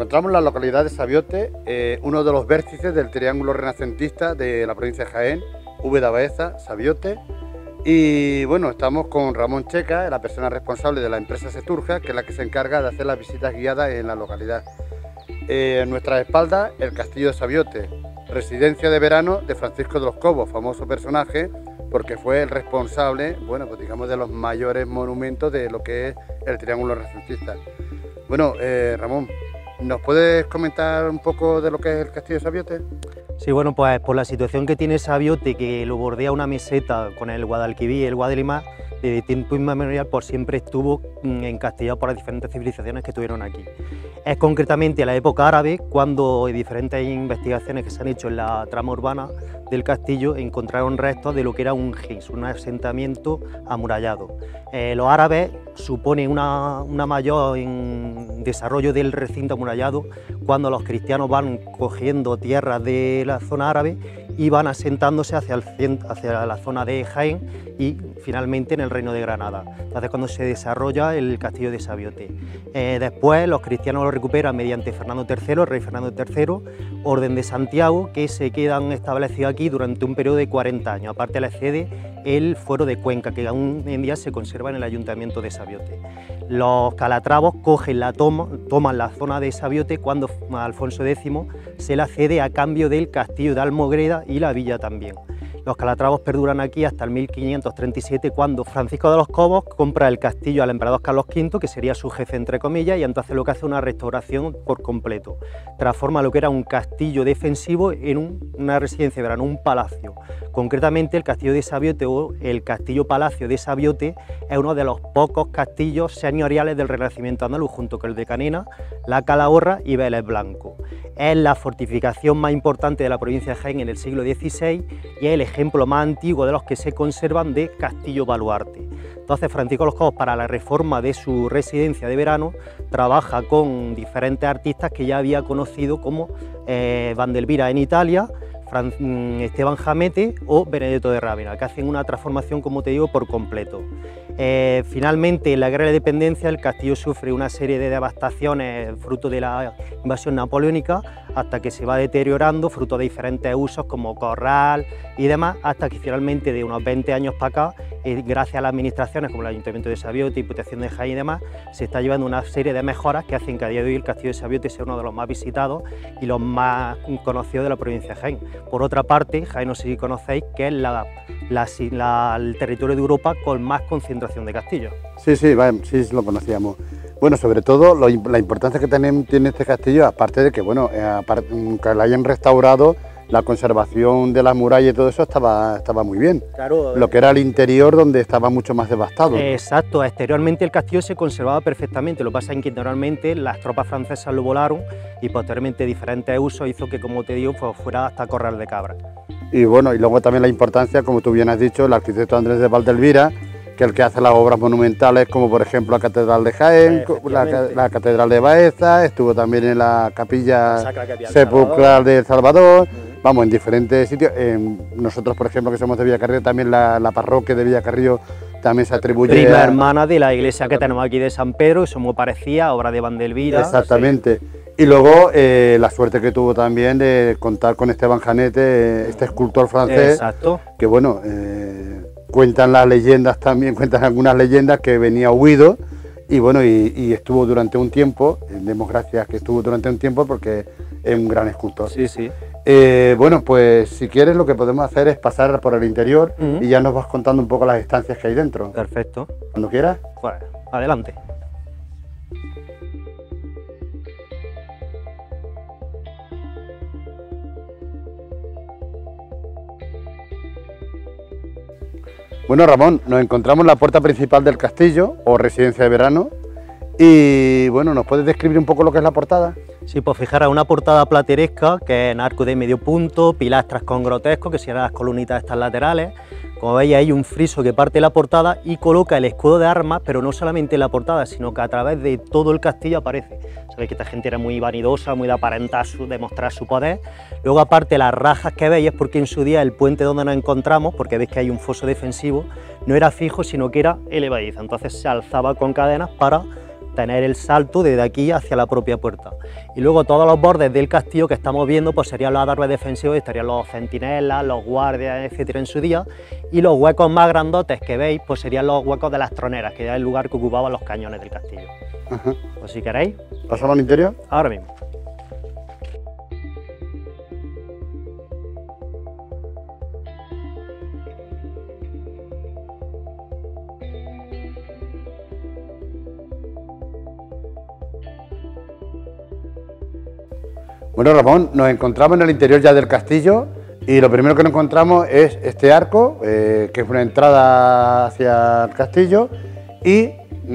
encontramos en la localidad de Sabiote, uno de los vértices del triángulo renacentista de la provincia de Jaén, Úbeda, Baeza, Sabiote. Y bueno, estamos con Ramón Checa, la persona responsable de la empresa Seturja, que es la que se encarga de hacer las visitas guiadas en la localidad. En nuestra espalda, el castillo de Sabiote, residencia de verano de Francisco de los Cobos, famoso personaje, porque fue el responsable, bueno, pues digamos, de los mayores monumentos de lo que es el triángulo renacentista. Bueno, Ramón, ¿nos puedes comentar un poco de lo que es el castillo de Sabiote? Sí, bueno, pues por la situación que tiene Sabiote, que lo bordea una meseta con el Guadalquivir y el Guadalimar, desde tiempo inmemorial pues siempre estuvo encastillado por las diferentes civilizaciones que tuvieron aquí. Es concretamente a la época árabe cuando diferentes investigaciones que se han hecho en la trama urbana del castillo encontraron restos de lo que era un hins, un asentamiento amurallado. Los árabes suponen una mayor desarrollo del recinto amurallado cuando los cristianos van cogiendo tierras de la zona árabe y van asentándose hacia la zona de Jaén y finalmente en el Reino de Granada. Entonces cuando se desarrolla el castillo de Sabiote. Después los cristianos lo recuperan mediante Fernando III, el rey Fernando III, Orden de Santiago, que se quedan establecidos aquí durante un periodo de 40 años. Aparte le cede el fuero de Cuenca, que aún en día se conserva en el ayuntamiento de Sabiote. Los calatravos toman la zona de Sabiote cuando Alfonso X se la cede a cambio del castillo de Almogreda y la villa también. Los calatravos perduran aquí hasta el 1537, cuando Francisco de los Cobos compra el castillo al emperador Carlos V, que sería su jefe entre comillas, y entonces lo que hace es una restauración por completo. Transforma lo que era un castillo defensivo en una residencia de verano, un palacio. Concretamente el castillo de Sabiote o el castillo palacio de Sabiote es uno de los pocos castillos señoriales del Renacimiento andaluz, junto con el de Canena, la Calahorra y Vélez Blanco. Es la fortificación más importante de la provincia de Jaén en el siglo XVI y es el ejemplo más antiguo de los que se conservan de castillo baluarte. Entonces Francisco de los Cobos, para la reforma de su residencia de verano, trabaja con diferentes artistas que ya había conocido, como Vandelvira en Italia, Esteban Jamete o Benedetto de Rávena, que hacen una transformación, como te digo, por completo. Finalmente, en la Guerra de Independencia, el castillo sufre una serie de devastaciones fruto de la invasión napoleónica, hasta que se va deteriorando, fruto de diferentes usos como corral y demás, hasta que finalmente, de unos 20 años para acá, gracias a las administraciones como el Ayuntamiento de Sabiote, Diputación de Jaén y demás, se está llevando una serie de mejoras que hacen que a día de hoy el castillo de Sabiote sea uno de los más visitados y los más conocidos de la provincia de Jaén. Por otra parte, Jaén, no sé si conocéis, que es el territorio de Europa con más concentración de castillos. Sí, sí, lo conocíamos. Bueno, sobre todo la importancia que tiene este castillo, aparte de que, bueno, que lo hayan restaurado, la conservación de las murallas y todo eso estaba muy bien. Claro, lo que era el interior, donde estaba mucho más devastado. Exacto, exteriormente el castillo se conservaba perfectamente, lo que pasa es que internamente las tropas francesas lo volaron y posteriormente diferentes usos hizo que, como te digo, pues fuera hasta corral de cabra. Y bueno, y luego también la importancia, como tú bien has dicho, el arquitecto Andrés de Valdelvira, que es el que hace las obras monumentales, como por ejemplo la Catedral de Jaén, la Catedral de Baeza, estuvo también en la capilla sepulcral de El Salvador, vamos, en diferentes sitios. Nosotros, por ejemplo, que somos de Villacarrillo, también la parroquia de Villacarrillo también se atribuye prima hermana de la iglesia que tenemos aquí de San Pedro, que somos parecía, obra de Vandelvira. Exactamente. Sí. Y luego la suerte que tuvo también de contar con Esteban Jamete, este escultor francés. Exacto. Que bueno, cuentan las leyendas también, cuentan algunas leyendas que venía huido y bueno, y estuvo durante un tiempo, demos gracias que estuvo durante un tiempo porque es un gran escultor. Sí, sí. Bueno, pues si quieres lo que podemos hacer es pasar por el interior y ya nos vas contando un poco las estancias que hay dentro. Perfecto. Cuando quieras. Pues adelante. Bueno, Ramón, nos encontramos en la puerta principal del castillo, o residencia de verano, y bueno, ¿nos puedes describir un poco lo que es la portada? Sí, pues fijaros, una portada plateresca, que es en arco de medio punto, pilastras con grotesco, que serían las columnitas estas laterales. Como veis, hay un friso que parte la portada y coloca el escudo de armas, pero no solamente en la portada, sino que a través de todo el castillo aparece. Sabéis que esta gente era muy vanidosa, muy de aparentar, demostrar su poder. Luego, aparte, las rajas que veis es porque en su día el puente donde nos encontramos, porque veis que hay un foso defensivo, no era fijo, sino que era elevadizo. Entonces se alzaba con cadenas para tener el salto desde aquí hacia la propia puerta. Y luego todos los bordes del castillo que estamos viendo pues serían los adarves defensivos, estarían los centinelas, los guardias, etcétera, en su día, y los huecos más grandotes que veis pues serían los huecos de las troneras, que era el lugar que ocupaban los cañones del castillo. Ajá. Pues si queréis, ¿Pasamos al interior? ahora mismo. Bueno, Ramón, nos encontramos en el interior ya del castillo y lo primero que nos encontramos es este arco, que es una entrada hacia el castillo, y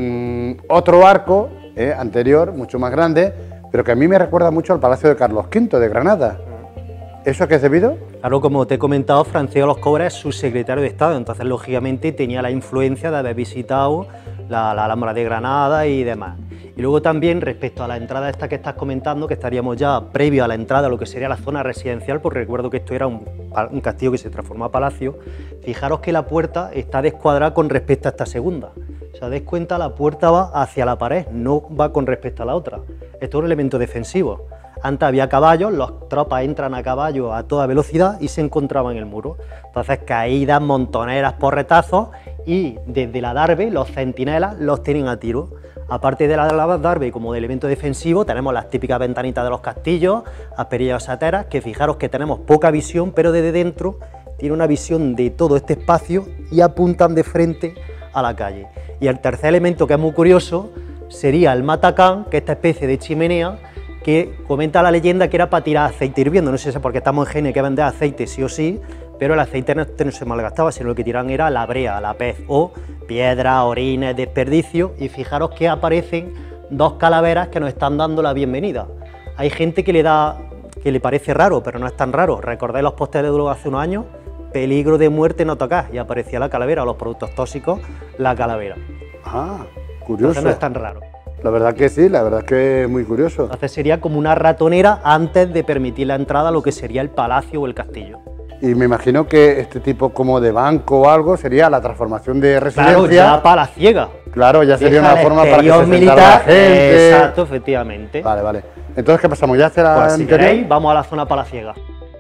otro arco anterior, mucho más grande, pero que a mí me recuerda mucho al Palacio de Carlos V de Granada. ¿Eso a qué es debido? Claro, como te he comentado, Francisco de los Cobres es su secretario de Estado, entonces lógicamente tenía la influencia de haber visitado la Alhambra de Granada y demás. Y luego también respecto a la entrada esta que estás comentando, que estaríamos ya previo a la entrada a lo que sería la zona residencial, porque recuerdo que esto era un castillo que se transformó a palacio. Fijaros que la puerta está descuadrada con respecto a esta segunda. Si os dais cuenta, la puerta va hacia la pared, no va con respecto a la otra. Esto es un elemento defensivo. Antes había caballos, las tropas entran a caballo a toda velocidad y se encontraban en el muro. Entonces caídas, montoneras, porretazos, y desde la darbe los centinelas los tienen a tiro. Aparte de la darbe como de elemento defensivo, tenemos las típicas ventanitas de los castillos, asperillas saeteras, que fijaros que tenemos poca visión, pero desde dentro tiene una visión de todo este espacio y apuntan de frente a la calle. Y el tercer elemento, que es muy curioso, sería el matacán, que es esta especie de chimenea que comenta la leyenda que era para tirar aceite hirviendo. No sé si es porque estamos en Gene que vender aceite sí o sí, pero el aceite no se malgastaba, sino lo que tiran era la brea, la pez o piedra, orines, desperdicio. Y fijaros que aparecen dos calaveras que nos están dando la bienvenida. Hay gente que le parece raro, pero no es tan raro. ¿Recordáis los pósteres de hace unos años? Peligro de muerte no tocar, y aparecía la calavera, o los productos tóxicos, la calavera. Ah, curioso. Entonces no es tan raro. La verdad que sí, la verdad es que es muy curioso. Entonces sería como una ratonera antes de permitir la entrada a lo que sería el palacio o el castillo. Y me imagino que este tipo como de banco o algo sería la transformación de residencia. Claro, ya palaciega. Claro, ya sería Deja una el forma para que se exterior sentara la militar. gente. Exacto, efectivamente. Vale, vale. Entonces, ¿qué pasamos? ¿Ya hacia la Pues si interior? queréis, vamos a la zona palaciega.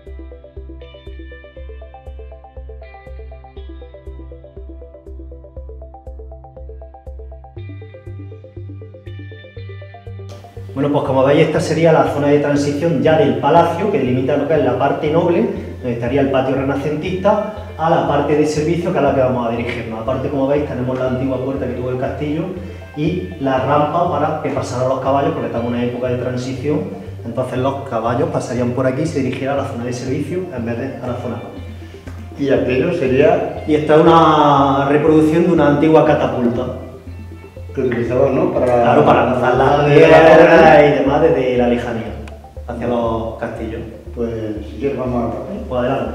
Bueno, pues como veis, esta sería la zona de transición ya del palacio, que delimita lo que es la parte noble, donde estaría el patio renacentista, a la parte de servicio, que es a la que vamos a dirigirnos. Aparte, como veis, tenemos la antigua puerta que tuvo el castillo y la rampa para que pasaran los caballos, porque estamos en una época de transición, entonces los caballos pasarían por aquí y se dirigieran a la zona de servicio en vez de a la zona noble. Y aquello sería Y esta es una reproducción de una antigua catapulta. que utilizaban, ¿no? Claro, para lanzar las piedras y demás desde la lejanía, hacia los castillos. Pues si quieres vamos a... Pues adelante.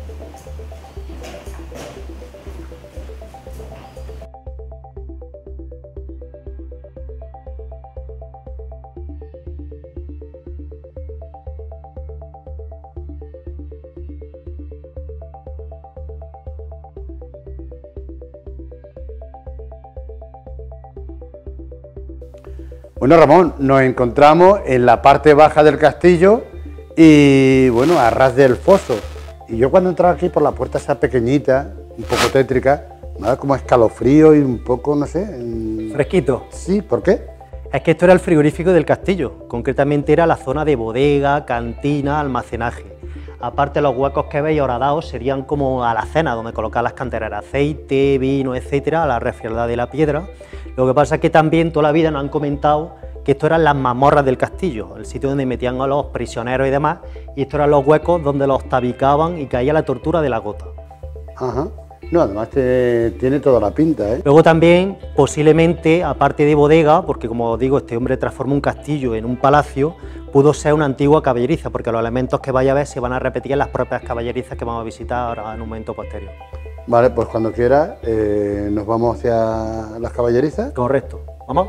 Bueno, Ramón, nos encontramos en la parte baja del castillo y, bueno, a ras del foso. Y yo cuando entraba aquí por la puerta esa pequeñita, un poco tétrica, me daba como escalofrío y un poco, no sé... Fresquito. Sí, ¿por qué? Es que esto era el frigorífico del castillo, concretamente era la zona de bodega, cantina, almacenaje. Aparte, los huecos que veis horadados serían como alacenas, donde colocar las canteras de aceite, vino, etcétera, a la refriolada de la piedra. Lo que pasa es que también toda la vida nos han comentado que esto eran las mazmorras del castillo, el sitio donde metían a los prisioneros y demás, y estos eran los huecos donde los tabicaban y caía la tortura de la gota. Ajá. No, además tiene toda la pinta, ¿eh? Luego también, posiblemente, aparte de bodega, porque como os digo, este hombre transformó un castillo en un palacio, pudo ser una antigua caballeriza, porque los elementos que vaya a ver se van a repetir en las propias caballerizas que vamos a visitar ahora en un momento posterior. Vale, pues cuando quiera nos vamos hacia las caballerizas. Correcto. ¿Vamos?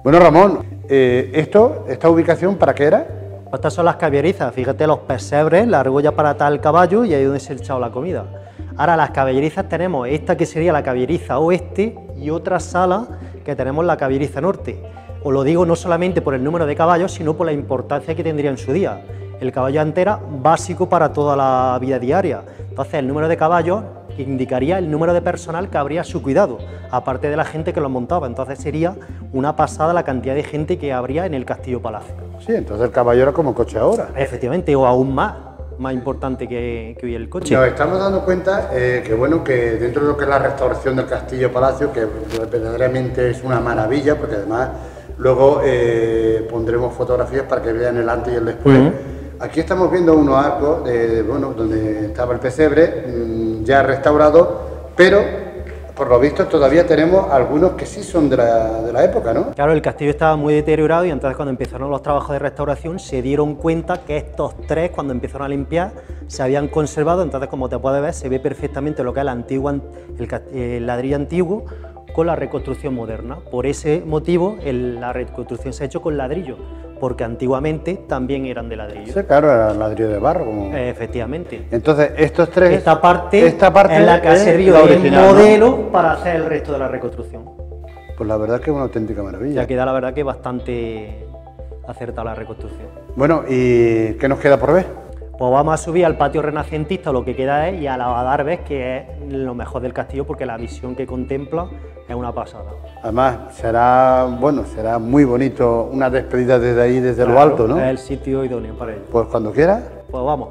Bueno, Ramón, ¿esta ubicación para qué era? Estas son las caballerizas, fíjate los pesebres, la argolla para atar el caballo y ahí donde se ha echado la comida. Ahora las caballerizas tenemos esta que sería la caballeriza oeste y otra sala que tenemos la caballeriza norte. Os lo digo no solamente por el número de caballos, sino por la importancia que tendría en su día. El caballo antera, básico para toda la vida diaria. Entonces el número de caballos indicaría el número de personal que habría a su cuidado, aparte de la gente que los montaba. Entonces sería una pasada la cantidad de gente que habría en el Castillo Palacio. Sí, entonces el caballo era como coche ahora. Efectivamente, o aún más importante que hoy el coche. Nos estamos dando cuenta que bueno, que dentro de lo que es la restauración del Castillo Palacio, que verdaderamente es una maravilla, porque además luego pondremos fotografías para que vean el antes y el después. Aquí estamos viendo unos arcos bueno, donde estaba el pesebre, ya restaurado, pero por lo visto todavía tenemos algunos que sí son de la época, ¿no? Claro, el castillo estaba muy deteriorado y entonces cuando empezaron los trabajos de restauración se dieron cuenta que estos tres, cuando empezaron a limpiar, se habían conservado. Entonces, como te puedes ver, se ve perfectamente lo que es el ladrillo antiguo con la reconstrucción moderna. Por ese motivo la reconstrucción se ha hecho con ladrillo, porque antiguamente también eran de ladrillo. Sí, claro, era ladrillo de barro. Como... Efectivamente. Entonces, estos tres... Esta parte es la que ha servido de modelo, ¿no?, para hacer el resto de la reconstrucción. Pues la verdad es que es una auténtica maravilla. Ya queda la verdad que bastante acertada la reconstrucción. Bueno, ¿y qué nos queda por ver? Pues vamos a subir al patio renacentista, lo que queda es, y a la Adarves, que es lo mejor del castillo, porque la visión que contempla es una pasada. Además, será muy bonito una despedida desde ahí, desde lo alto, ¿no? Es el sitio idóneo para ello. Pues cuando quieras. Pues vamos.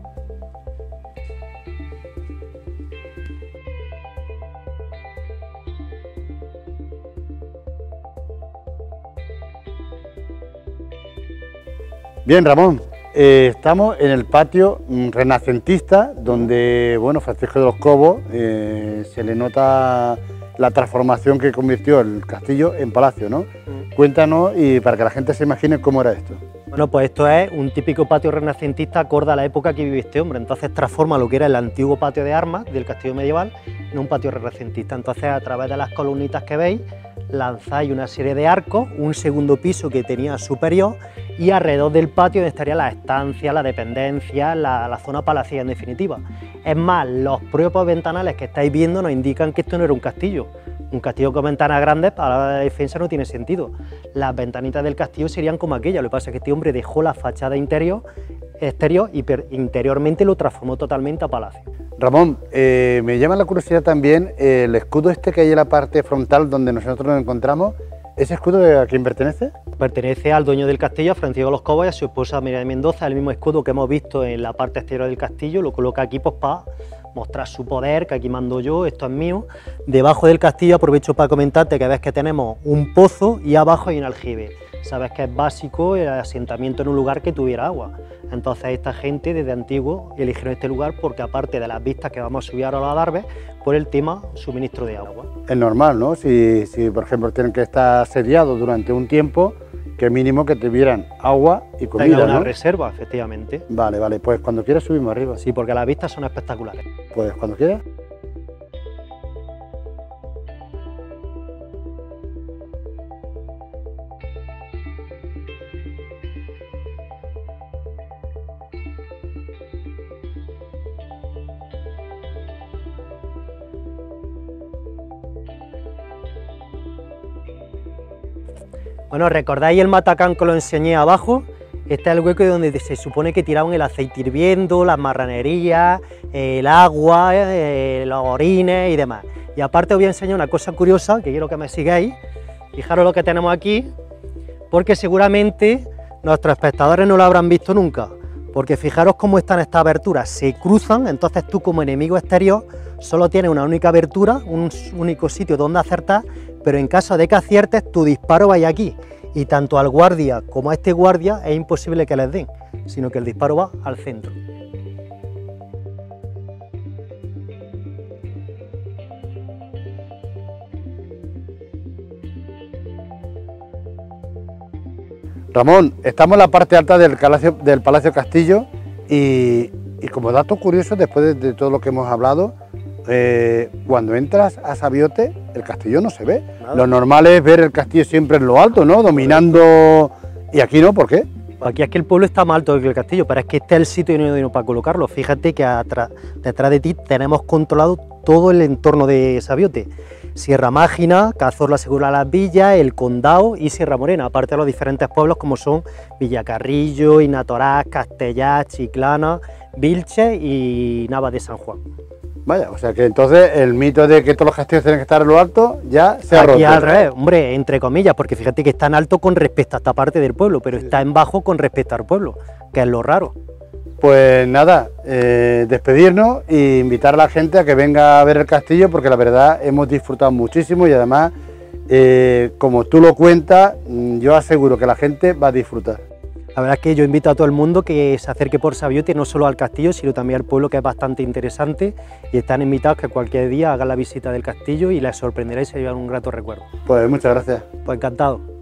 Bien, Ramón. Estamos en el patio renacentista, donde, bueno, Francisco de los Cobos se le nota la transformación que convirtió el castillo en palacio, ¿no? Cuéntanos, y para que la gente se imagine cómo era esto. Bueno, pues esto es un típico patio renacentista acorde a la época que vive este hombre. Entonces transforma lo que era el antiguo patio de armas del castillo medieval en un patio renacentista. Entonces, a través de las columnitas que veis, lanzáis una serie de arcos, un segundo piso que tenía superior, y alrededor del patio estarían las estancias, la dependencia, la zona palaciega en definitiva. Es más, los propios ventanales que estáis viendo nos indican que esto no era un castillo. Un castillo con ventanas grandes para la hora de la defensa no tiene sentido. Las ventanitas del castillo serían como aquellas, lo que pasa es que este hombre dejó la fachada exterior y interiormente lo transformó totalmente a palacio. Ramón, me llama la curiosidad también el escudo este que hay en la parte frontal donde nosotros nos encontramos. ¿Ese escudo a quién pertenece? Pertenece al dueño del castillo, a Francisco de los Cobos, y a su esposa María de Mendoza. El mismo escudo que hemos visto en la parte exterior del castillo lo coloca aquí pues para mostrar su poder, que aquí mando yo, esto es mío. Debajo del castillo aprovecho para comentarte que ves que tenemos un pozo y abajo hay un aljibe. Sabes que es básico el asentamiento en un lugar que tuviera agua. Entonces esta gente desde antiguo eligieron este lugar porque, aparte de las vistas que vamos a subir ahora a la Adarves, por el tema suministro de agua. Es normal, ¿no? Si por ejemplo tienen que estar asediados durante un tiempo, que mínimo que tuvieran agua y comida, una ¿no? reserva, efectivamente. Vale, pues cuando quieras subimos arriba. Sí, porque las vistas son espectaculares. Pues cuando quieras. Bueno, ¿recordáis el matacán que lo enseñé abajo? Este es el hueco donde se supone que tiraban el aceite hirviendo, las marranerías, el agua, los orines y demás. Y aparte os voy a enseñar una cosa curiosa, que quiero que me sigáis. Fijaros lo que tenemos aquí, porque seguramente nuestros espectadores no lo habrán visto nunca. Porque fijaros cómo están estas aberturas, se cruzan, entonces tú como enemigo exterior solo tienes una única abertura, un único sitio donde acertar, pero en caso de que aciertes, tu disparo vaya aquí, y tanto al guardia como a este guardia es imposible que les den, sino que el disparo va al centro. Ramón, estamos en la parte alta del Palacio Castillo y como dato curioso, después de todo lo que hemos hablado, cuando entras a Sabiote, el castillo no se ve. Nada. Lo normal es ver el castillo siempre en lo alto, ¿no? Dominando... Y aquí no, ¿por qué? Aquí es que el pueblo está más alto que el castillo, pero es que este es el sitio idóneo para colocarlo. Fíjate que detrás de ti tenemos controlado todo el entorno de Sabiote. Sierra Mágina, Cazorla Segura las Villas, El Condado y Sierra Morena, aparte de los diferentes pueblos como son Villacarrillo, Inatorás, Castellar, Chiclana, Vilches y Navas de San Juan. Vaya, o sea que entonces el mito de que todos los castillos tienen que estar en lo alto ya se ha roto. Aquí al revés, hombre, entre comillas, porque fíjate que está en alto con respecto a esta parte del pueblo, pero está en bajo con respecto al pueblo, que es lo raro. Pues nada, despedirnos e invitar a la gente a que venga a ver el castillo, porque la verdad hemos disfrutado muchísimo y además, como tú lo cuentas, yo aseguro que la gente va a disfrutar. La verdad es que yo invito a todo el mundo que se acerque por Sabiote, no solo al castillo, sino también al pueblo, que es bastante interesante, y están invitados que cualquier día hagan la visita del castillo y les sorprenderá y se llevarán un grato recuerdo. Pues muchas gracias. Pues encantado.